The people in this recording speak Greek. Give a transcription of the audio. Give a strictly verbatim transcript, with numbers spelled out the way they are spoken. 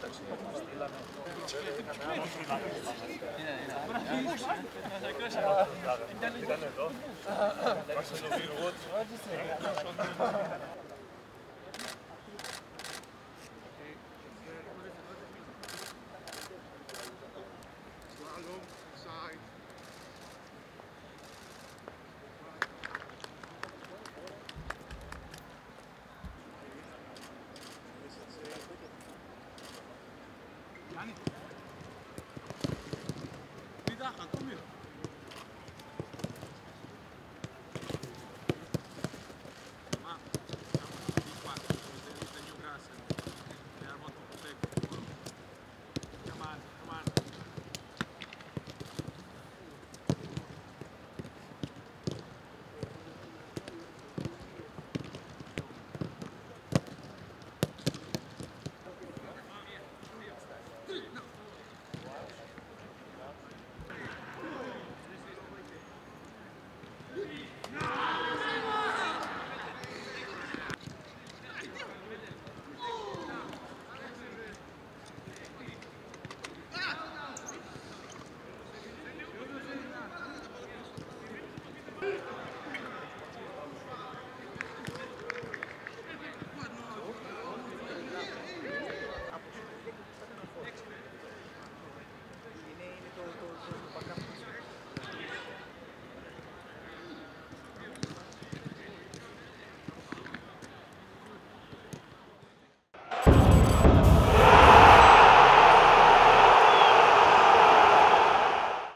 σύνταξη μας στείλανε. Ήταν εδώ. Άρχισε το βίρου του. Cuida, Antonio. Ma di qua, segno grasso. E al voto secco. Come on, come on. Yeah.